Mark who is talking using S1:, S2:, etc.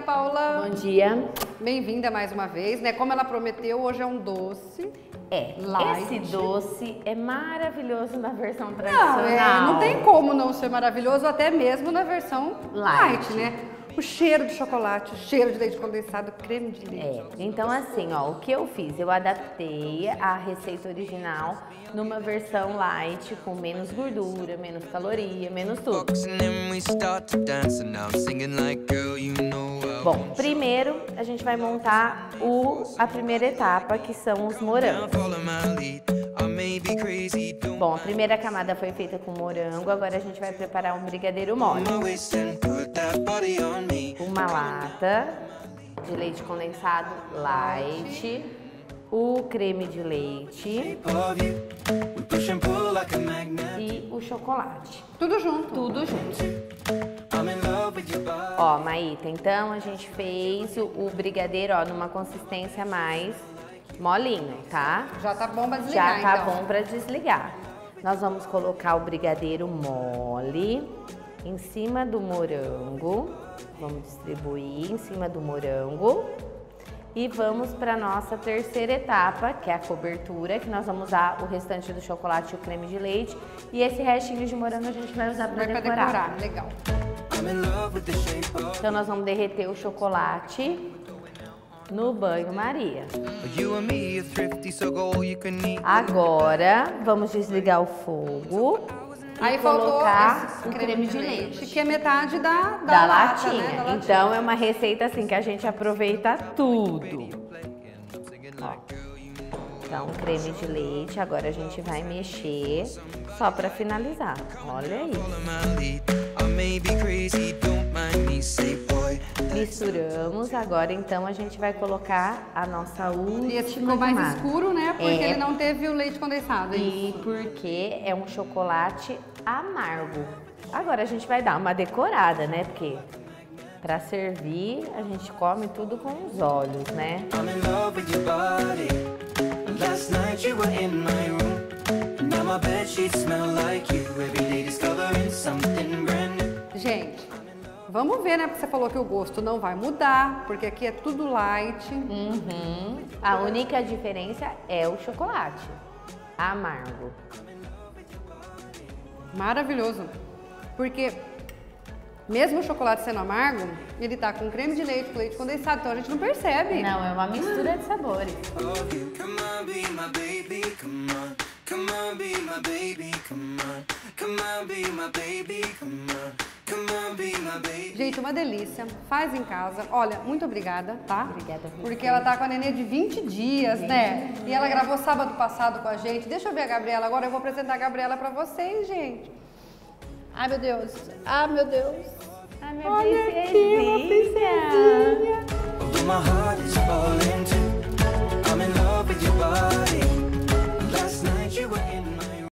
S1: Paula.
S2: Bom dia.
S1: Bem-vinda mais uma vez, né? Como ela prometeu, hoje é um doce. Light.
S2: Esse doce é maravilhoso na versão tradicional.
S1: Não tem como não ser maravilhoso, até mesmo na versão light, né? O cheiro de chocolate, o cheiro de leite condensado, creme de leite.
S2: Então assim, ó, o que eu fiz? Eu adaptei a receita original numa versão light, com menos gordura, menos caloria, menos tudo. Bom, primeiro a gente vai montar a primeira etapa, que são os morangos. Bom, a primeira camada foi feita com morango, agora a gente vai preparar um brigadeiro mole. Uma lata de leite condensado light, o creme de leite e o chocolate.
S1: Tudo junto?
S2: Tudo junto. Ó, Maíta, então a gente fez o brigadeiro, ó, numa consistência mais molinho, tá?
S1: Já tá bom pra desligar,
S2: Já tá bom pra desligar. Nós vamos colocar o brigadeiro mole em cima do morango. Vamos distribuir em cima do morango. E vamos para nossa terceira etapa, que é a cobertura, que nós vamos usar o restante do chocolate e o creme de leite. E esse restinho de morango a gente vai usar para decorar.
S1: Legal.
S2: Então nós vamos derreter o chocolate no banho-maria. Agora vamos desligar o fogo.
S1: Aí
S2: e colocar o creme de leite,
S1: que é metade da
S2: latinha.
S1: lata, né? Da
S2: então é uma receita assim que a gente aproveita tudo. Ó. Então creme de leite, agora a gente vai mexer só para finalizar. Olha isso. Misturamos, agora então a gente vai colocar a nossa última.
S1: E esse ficou mais escuro, né? Porque ele não teve o leite condensado.
S2: E porque é um chocolate amargo. Agora a gente vai dar uma decorada, né? Porque para servir a gente come tudo com os olhos, né?
S1: Gente, vamos ver, né? Porque você falou que o gosto não vai mudar, porque aqui é tudo light.
S2: A única diferença é o chocolate amargo.
S1: Maravilhoso. Porque mesmo o chocolate sendo amargo, ele tá com creme de leite, com leite condensado, então a gente não percebe.
S2: Não, é uma mistura de sabores.
S1: Gente, uma delícia. Faz em casa. Olha, muito obrigada, tá?
S2: Obrigada.
S1: Porque ela tá com a nenê de 20 dias, né? E ela gravou sábado passado com a gente. Deixa eu ver a Gabriela agora. Eu vou apresentar a Gabriela pra vocês, gente. Ai, meu Deus. Ai, meu Deus.
S2: Ai, minha
S1: Olha aqui, uma princesinha.